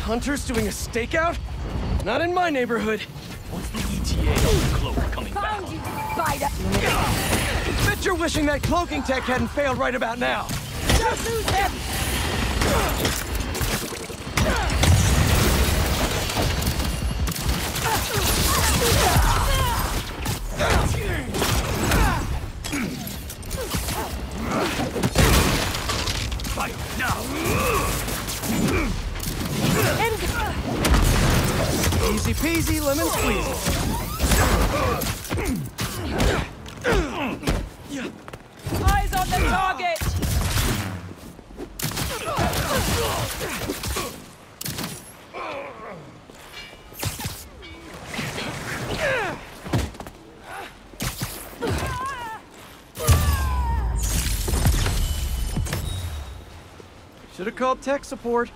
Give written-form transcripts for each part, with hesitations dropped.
hunters doing a stakeout? Not in my neighborhood. What's the ETA on the cloak coming back? Found you, spider! Bet you're wishing that cloaking tech hadn't failed right about now. Don't lose him! Fire now! Easy peasy, lemon squeezy. Eyes on the target! Should have called tech support.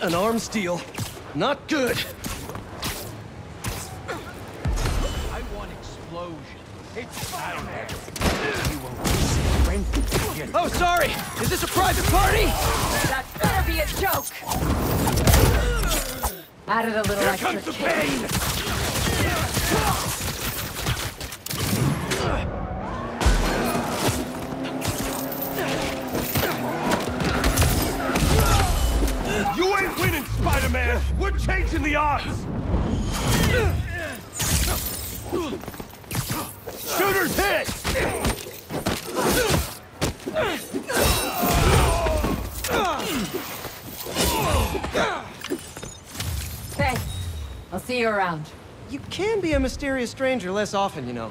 An arms deal. Not good. I want explosion. It's Oh, sorry! Is this a private party? That better be a joke! Added a little extra comes the kick. pain! You ain't winning, Spider-Man! We're changing the odds! Shooter's hit! Thanks. I'll see you around. You can be a mysterious stranger less often, you know.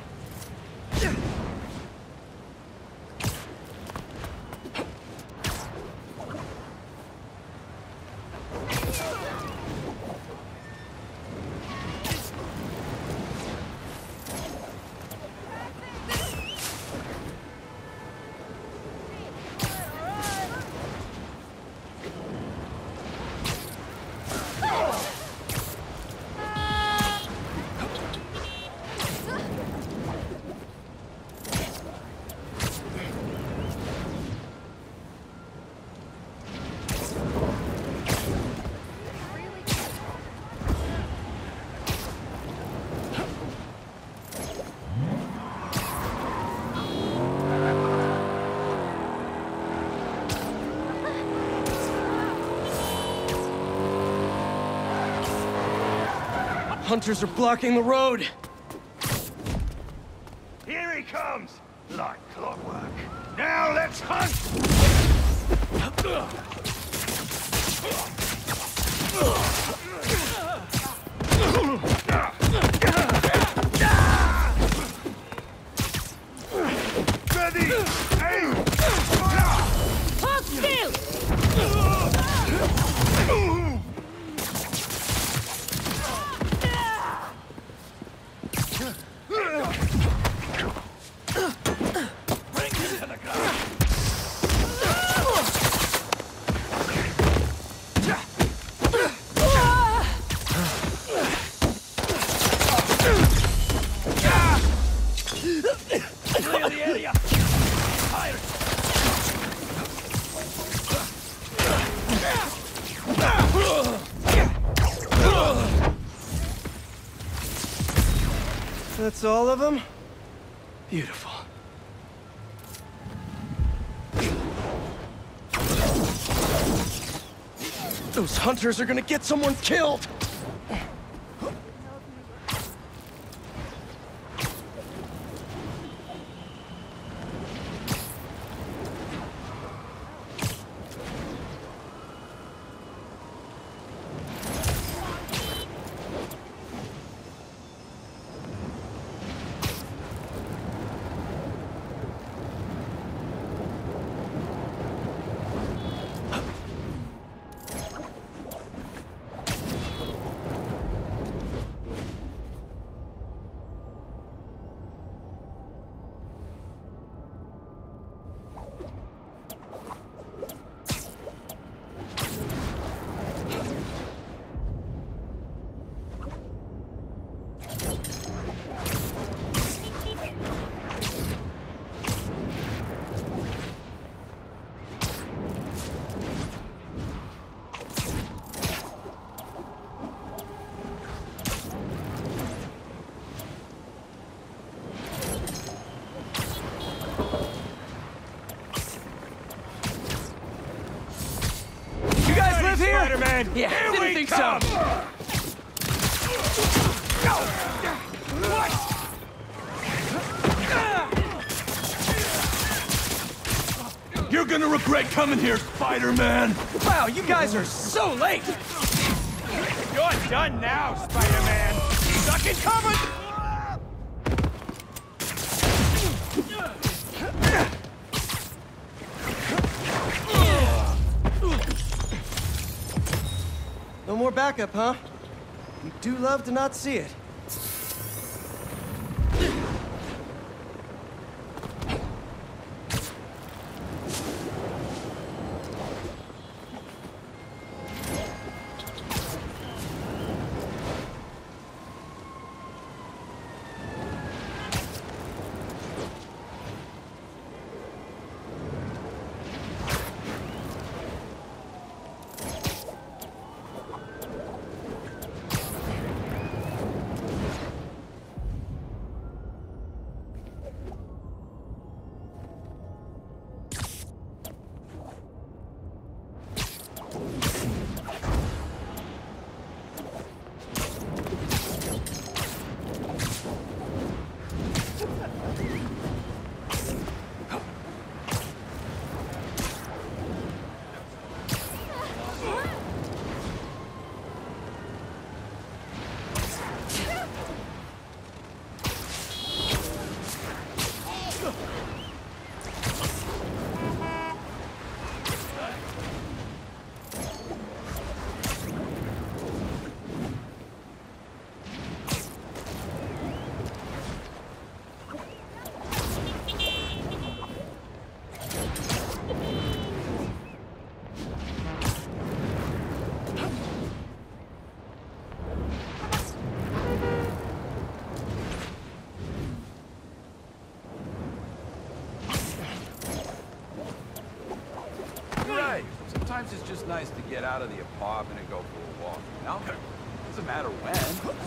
Hunters are blocking the road. Here he comes! Like clockwork. Now let's hunt! Ready! Aim! Hold still! Clear the area! Fire! That's all of them? Beautiful. Those hunters are gonna get someone killed! Spider-Man! Yeah, Here didn't we think come! so. You're gonna regret coming here, Spider-Man! Wow, you guys are so late! You're done now, Spider-Man! Suck it coming! No more backup, huh? You do love to not see it. just nice to get out of the apartment and go for a walk, you know? Doesn't matter when.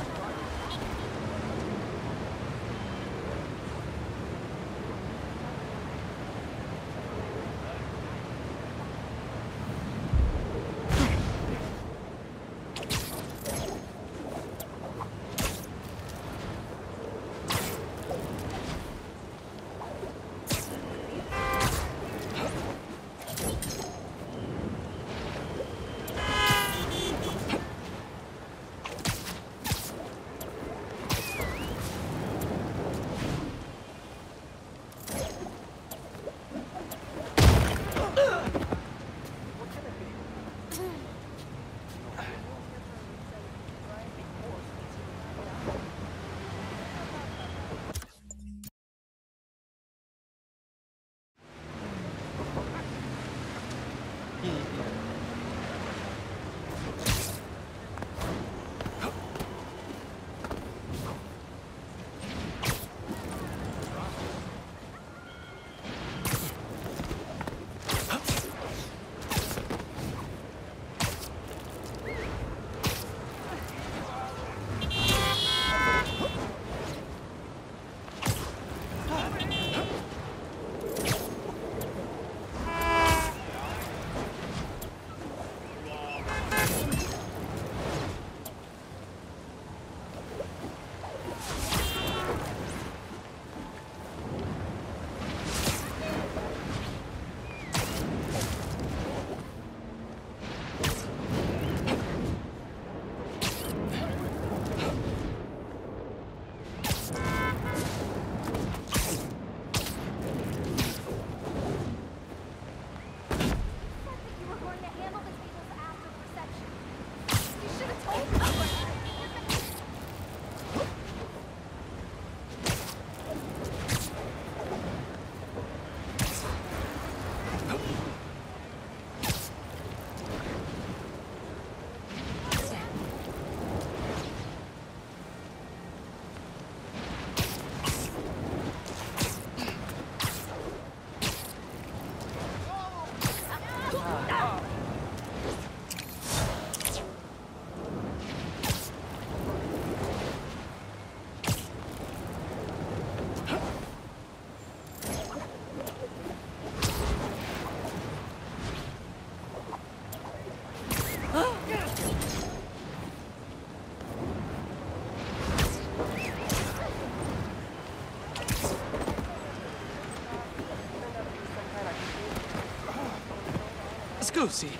Scusi.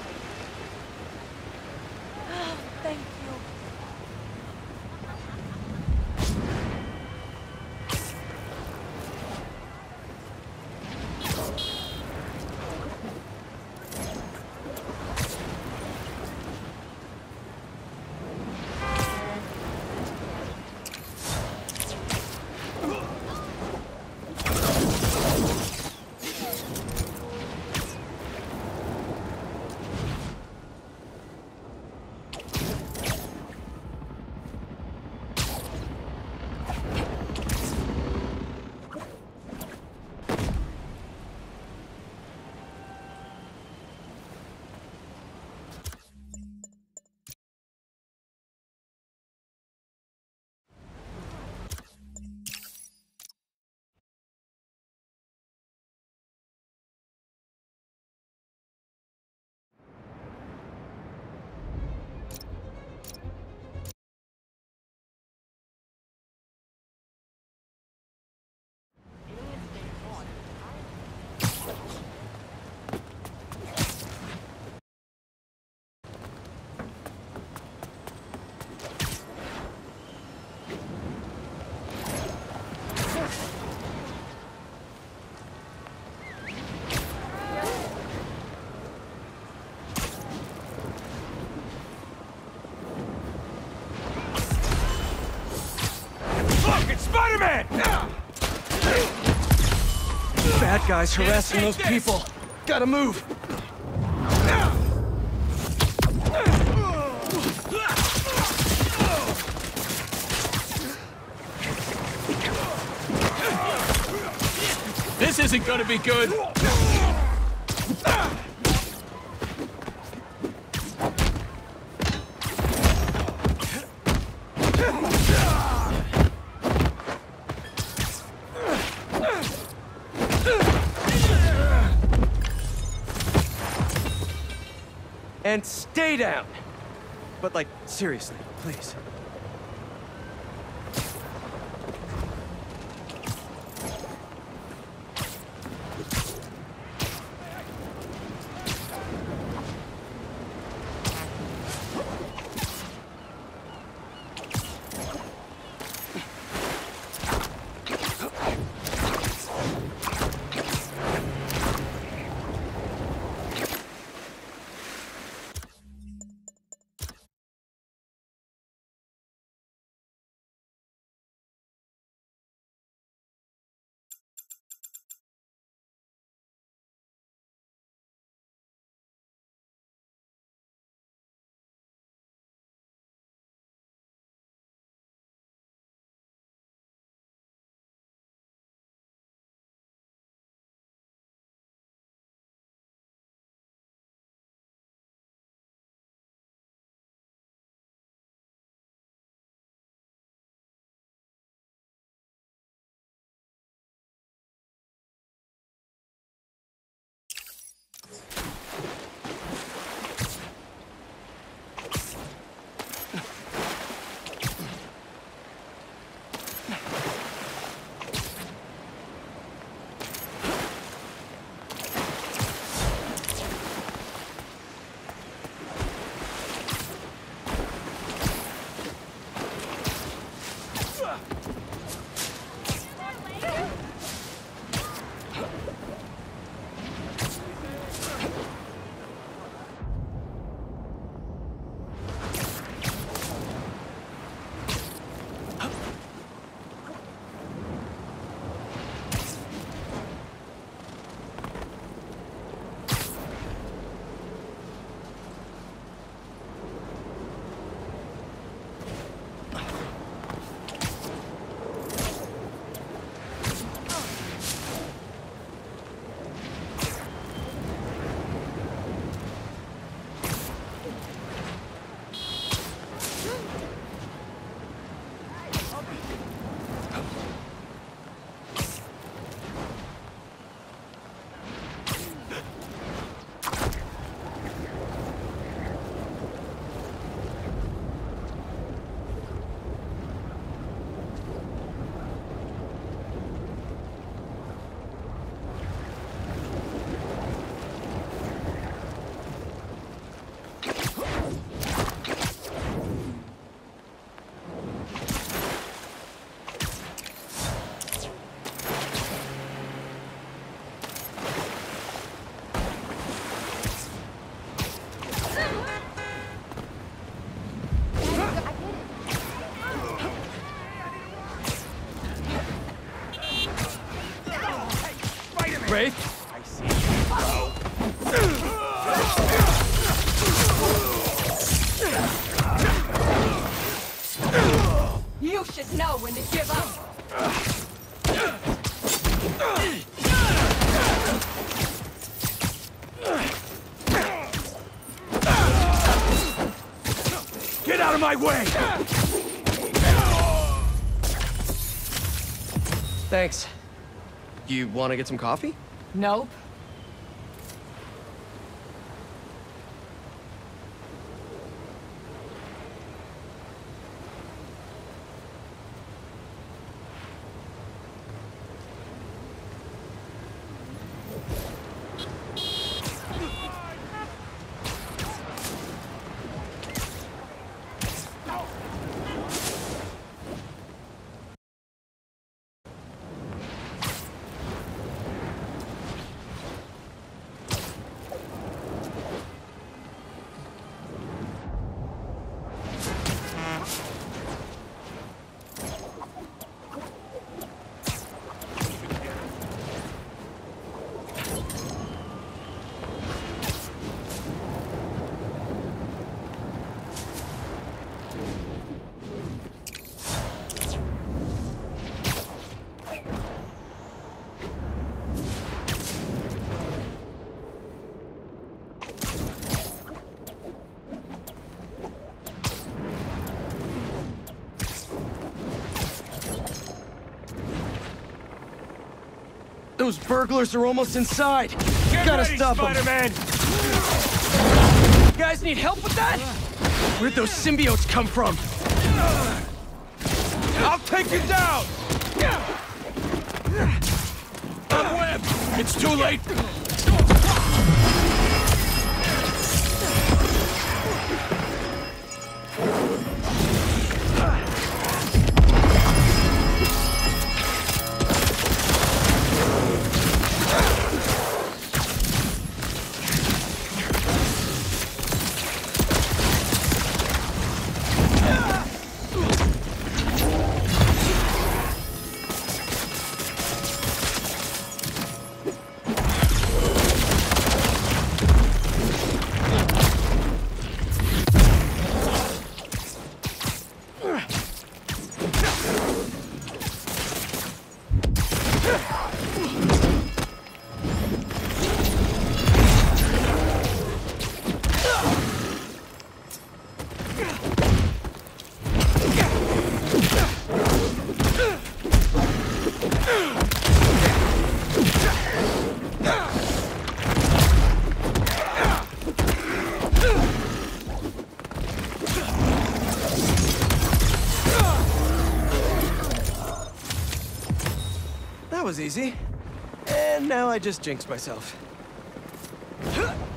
Thank you. Spider-Man! Bad guys harassing those people. Gotta move. This isn't gonna be good. And stay down! But like, seriously, please. Wraith? I see. You should know when to give up. Get out of my way! Thanks. You want to get some coffee? Nope. Those burglars are almost inside. Get Gotta ready, stop them. Spider-Man! guys need help with that? Where'd those symbiotes come from? I'll take you down! I'm webbed! It's too late! That was easy. And now I just jinxed myself.